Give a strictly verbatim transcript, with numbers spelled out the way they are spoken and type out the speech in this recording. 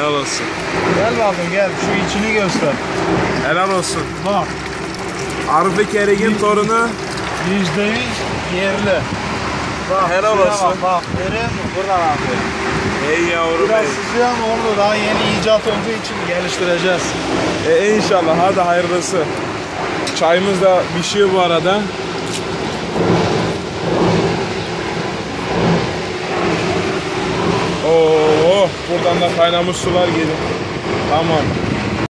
Helal olsun. Gel bakın gel şu içini göster. Helal olsun. Bak. Arif Kerik'in torunu. Yüzde yüz yerli. Bak, Helal şuraya olsun. Bak, bak görüyor musun? Buradan akıyor. Ey yavrum Biraz ey. sızıyor ama onu daha yeni icat olduğu için geliştireceğiz. E, inşallah hadi hayırlısı. Çayımız da pişiyor bu arada. Oo, buradan da kaynamış sular geliyor. Tamam.